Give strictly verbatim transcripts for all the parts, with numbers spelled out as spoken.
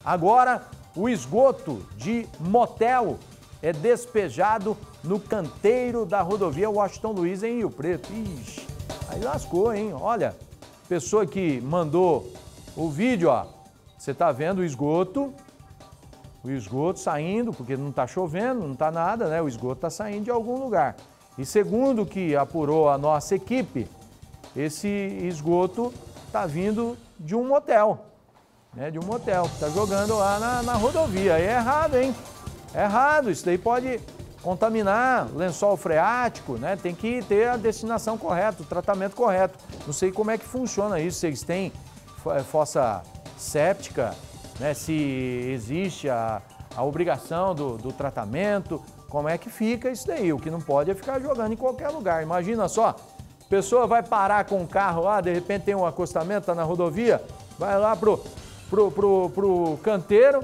Agora, o esgoto de motel é despejado no canteiro da rodovia Washington Luiz, em Rio Preto. Ixi, aí lascou, hein? Olha, pessoa que mandou o vídeo, ó. Você tá vendo o esgoto, o esgoto saindo, porque não tá chovendo, não tá nada, né? O esgoto tá saindo de algum lugar. E segundo o que apurou a nossa equipe, esse esgoto tá vindo de um motel. Né, de um motel, que está jogando lá na, na rodovia. É errado, hein? É errado, isso daí pode contaminar lençol freático, né? Tem que ter a destinação correta, o tratamento correto. Não sei como é que funciona isso, vocês têm fossa séptica, né? Se existe a, a obrigação do, do tratamento, como é que fica isso daí? O que não pode é ficar jogando em qualquer lugar. Imagina só, a pessoa vai parar com o carro lá, de repente tem um acostamento, tá na rodovia, vai lá pro Pro, pro, pro canteiro,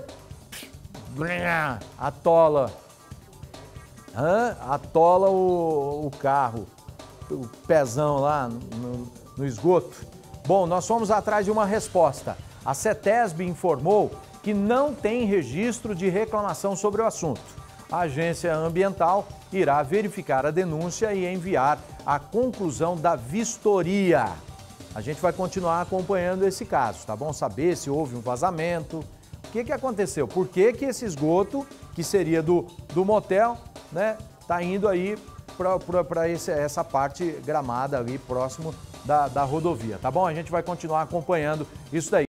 atola, atola o, o carro, o pezão lá no, no esgoto. Bom, nós fomos atrás de uma resposta. A CETESB informou que não tem registro de reclamação sobre o assunto. A agência ambiental irá verificar a denúncia e enviar a conclusão da vistoria. A gente vai continuar acompanhando esse caso, tá bom? Saber se houve um vazamento, o que que aconteceu, por que que esse esgoto, que seria do, do motel, né, tá indo aí para essa parte gramada ali próximo da, da rodovia, tá bom? A gente vai continuar acompanhando isso daí.